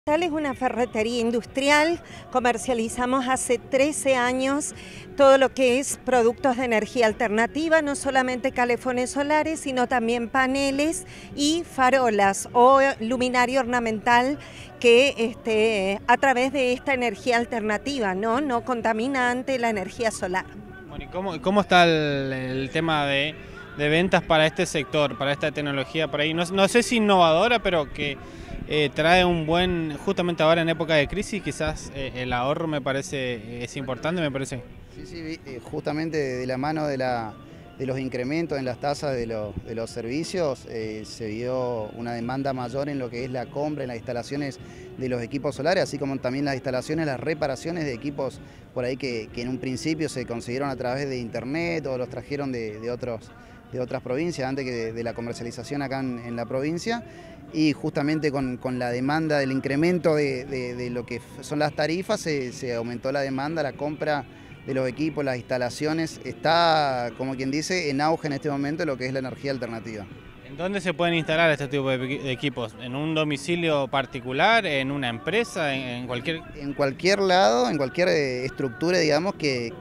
Tal es una ferretería industrial, comercializamos hace 13 años todo lo que es productos de energía alternativa, no solamente calefones solares, sino también paneles y farolas o luminaria ornamental que a través de esta energía alternativa, no contaminante, la energía solar. Bueno, ¿y cómo está el tema de ventas para este sector, para esta tecnología por ahí? No sé si innovadora, pero que trae un buen, justamente ahora en época de crisis, quizás el ahorro me parece, es importante, me parece. Sí, justamente de la mano de los incrementos en las tasas de los servicios, se vio una demanda mayor en lo que es la compra, en las instalaciones de los equipos solares, así como también las instalaciones, las reparaciones de equipos por ahí que en un principio se consiguieron a través de internet o los trajeron de otras provincias antes que de la comercialización acá en la provincia, y justamente con la demanda del incremento de lo que son las tarifas se aumentó la demanda, la compra de los equipos, las instalaciones. Está, como quien dice, en auge en este momento lo que es la energía alternativa. ¿En dónde se pueden instalar este tipo de equipos? ¿En un domicilio particular, en una empresa, en cualquier...? En cualquier lado, en cualquier estructura, digamos,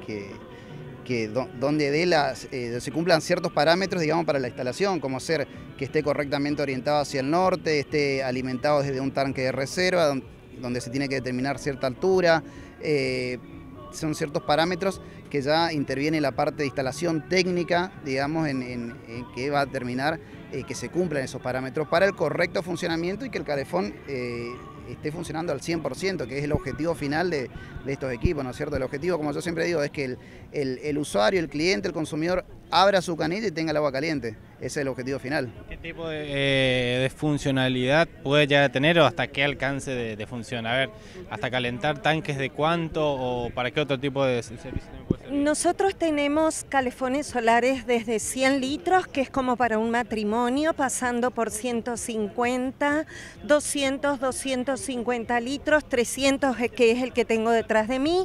donde se cumplan ciertos parámetros, digamos, para la instalación, como ser que esté correctamente orientado hacia el norte, esté alimentado desde un tanque de reserva, donde se tiene que determinar cierta altura. Son ciertos parámetros que ya interviene la parte de instalación técnica, digamos, en que va a determinar que se cumplan esos parámetros para el correcto funcionamiento y que el calefón esté funcionando al 100%, que es el objetivo final de estos equipos, ¿no es cierto? El objetivo, como yo siempre digo, es que el usuario, el cliente, el consumidor abra su canilla y tenga el agua caliente. Ese es el objetivo final. ¿Qué tipo de funcionalidad puede llegar a tener o hasta qué alcance de función? A ver, ¿hasta calentar tanques de cuánto o para qué otro tipo de servicio puede servir? Nosotros tenemos calefones solares desde 100 litros, que es como para un matrimonio, pasando por 150, 200, 250 litros, 300 que es el que tengo detrás de mí,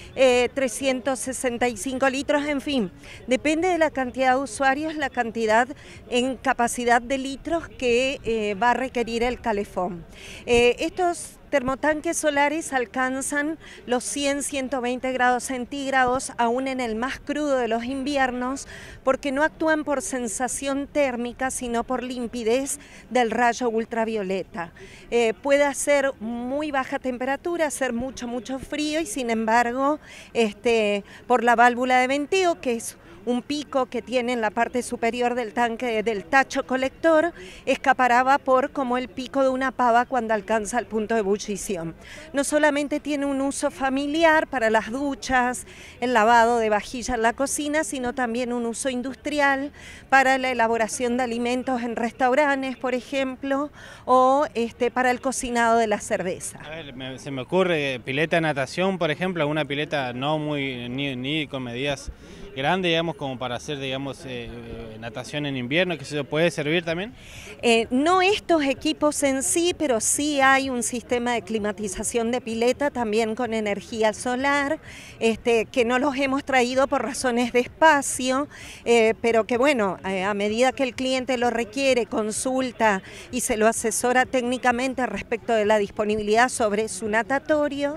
365 litros, en fin, depende de la cantidad de usuarios, la cantidad en capacidad de litros que va a requerir el calefón. Estos termotanques solares alcanzan los 100-120 grados centígrados aún en el más crudo de los inviernos, porque no actúan por sensación térmica sino por limpidez del rayo ultravioleta. Puede hacer muy baja temperatura, hacer mucho frío, y sin embargo por la válvula de venteo, que es un pico que tiene en la parte superior del tanque del tacho colector, escapará vapor como el pico de una pava cuando alcanza el punto de ebullición. No solamente tiene un uso familiar para las duchas, el lavado de vajilla en la cocina, sino también un uso industrial para la elaboración de alimentos en restaurantes, por ejemplo, o para el cocinado de la cerveza. A ver, se me ocurre pileta de natación, por ejemplo, una pileta no muy ni con medidas grandes, digamos, como para hacer, digamos, natación en invierno, que se puede servir también. No estos equipos en sí, pero sí hay un sistema de climatización de pileta también con energía solar, que no los hemos traído por razones de espacio, pero que bueno, a medida que el cliente lo requiere, consulta y se lo asesora técnicamente respecto de la disponibilidad sobre su natatorio,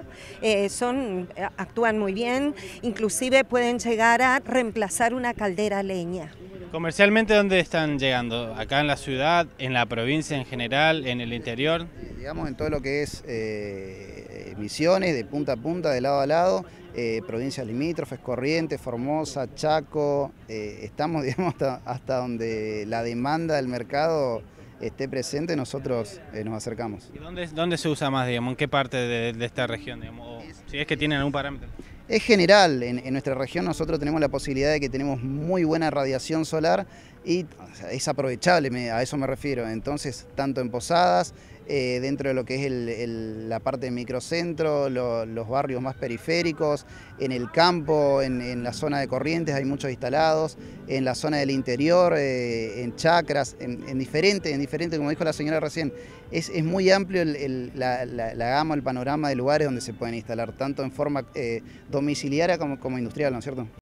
actúan muy bien, inclusive pueden llegar a reemplazar una caldera a leña. ¿Comercialmente dónde están llegando? ¿Acá en la ciudad, en la provincia en general, en el interior? Digamos, en todo lo que es Misiones, de punta a punta, de lado a lado, provincias limítrofes, Corrientes, Formosa, Chaco, estamos, digamos, hasta donde la demanda del mercado esté presente, nosotros nos acercamos. ¿Y dónde se usa más, digamos? ¿En qué parte de esta región, digamos? Si es que tienen algún parámetro. Es general, en nuestra región nosotros tenemos la posibilidad de que tenemos muy buena radiación solar y es aprovechable, a eso me refiero. Entonces, tanto en posadas, dentro de lo que es la parte de microcentro, los barrios más periféricos, en el campo, en la zona de Corrientes hay muchos instalados, en la zona del interior, en chacras, en diferente, como dijo la señora recién, es muy amplio la gama, el panorama de lugares donde se pueden instalar, tanto en forma domiciliaria como industrial, ¿no es cierto?